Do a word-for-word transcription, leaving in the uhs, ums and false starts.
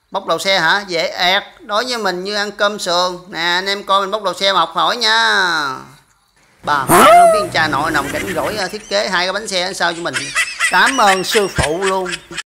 Bóc đầu xe hả? Dễ ẹt, đối với mình như ăn cơm sườn. Nè anh em coi mình bóc đầu xe mà học hỏi nha. Bà mẹ không biết cha nội nồng rảnh rỗi thiết kế hai cái bánh xe sao cho mình. Cảm ơn sư phụ luôn.